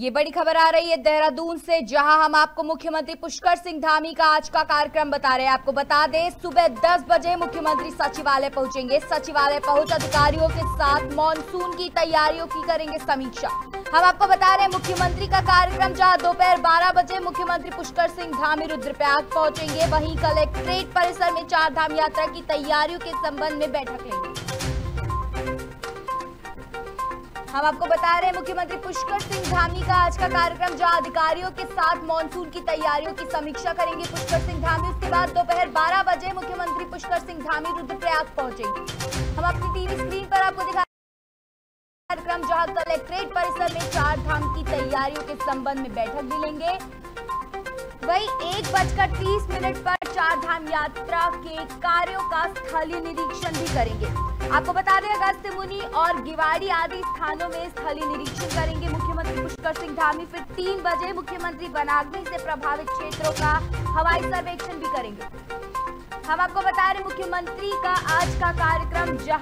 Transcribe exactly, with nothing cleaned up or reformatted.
ये बड़ी खबर आ रही है देहरादून से, जहां हम आपको मुख्यमंत्री पुष्कर सिंह धामी का आज का कार्यक्रम बता रहे हैं। आपको बता दें, सुबह दस बजे मुख्यमंत्री सचिवालय पहुंचेंगे। सचिवालय पहुंच अधिकारियों के साथ मॉनसून की तैयारियों की करेंगे समीक्षा। हम आपको बता रहे हैं मुख्यमंत्री का कार्यक्रम, जहां दोपहर बारह बजे मुख्यमंत्री पुष्कर सिंह धामी रुद्रप्रयाग पहुंचेंगे। वहीं कलेक्ट्रेट परिसर में चार धाम यात्रा की तैयारियों के संबंध में बैठक लेंगे। हम आपको बता रहे हैं मुख्यमंत्री पुष्कर सिंह धामी का आज का कार्यक्रम, जहां अधिकारियों के साथ मॉनसून की तैयारियों की समीक्षा करेंगे पुष्कर सिंह धामी। उसके बाद दोपहर बारह बजे मुख्यमंत्री पुष्कर सिंह धामी रुद्रप्रयाग पहुंचेंगे। हम अपनी टीवी स्क्रीन पर आपको दिखा कार्यक्रम, जहां कलेक्ट्रेट परिसर में चार धाम की तैयारियों के संबंध में बैठक भी लेंगे। वही एक बजकर तीस मिनट पर चार धाम यात्रा के कार्यों का स्थलीय निरीक्षण भी करेंगे। आपको बता दें, अगस्त्य मुनि और गिवाड़ी आदि स्थानों में स्थलीय निरीक्षण करेंगे मुख्यमंत्री पुष्कर सिंह धामी। फिर तीन बजे मुख्यमंत्री वनाग्नि से प्रभावित क्षेत्रों का हवाई सर्वेक्षण भी करेंगे। हम आपको बता रहे मुख्यमंत्री का आज का कार्यक्रम, जहां